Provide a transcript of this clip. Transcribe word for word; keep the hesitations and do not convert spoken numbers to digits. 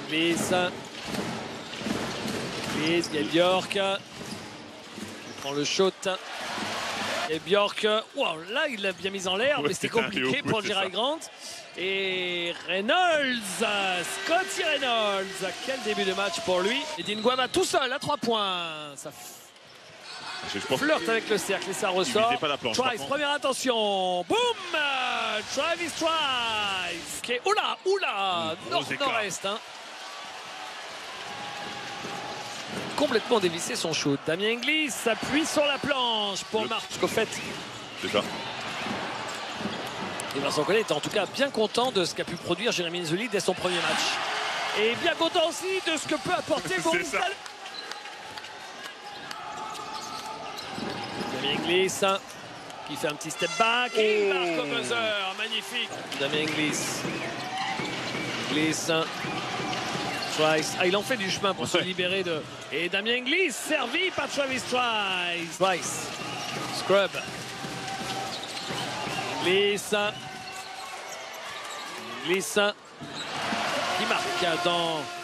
Glisse. Glisse, il y a Bjork. Il prend le shot. Et Bjork, wow, là il l'a bien mis en l'air, ouais, mais c'était compliqué pour Jerry Grant. Et Reynolds, Scotty Reynolds, quel début de match pour lui. Et Dingwama tout seul à trois points. Ça Je pense flirte avec le cercle et ça ressort. Pas la planche, Trice, première intention. Boum, Travis Trice. Okay. Oula, oula, nord-nord-est. Hein. Complètement dévissé son shoot. Damien Inglis s'appuie sur la planche pour Marc. Au fait, c'est ça. Et Vincent Collet était en tout cas bien content de ce qu'a pu produire Jérémy Nzuli dès son premier match. Et bien content aussi de ce que peut apporter Boris. Damien Inglis qui fait un petit step back et il marque au buzzer. Magnifique. Damien Inglis. Inglis. Trice. Ah, il en fait du chemin pour se libérer de... Et Damien Inglis, servi par Travis Trice. Trice. Scrub. Inglis. Inglis. Qui marque dans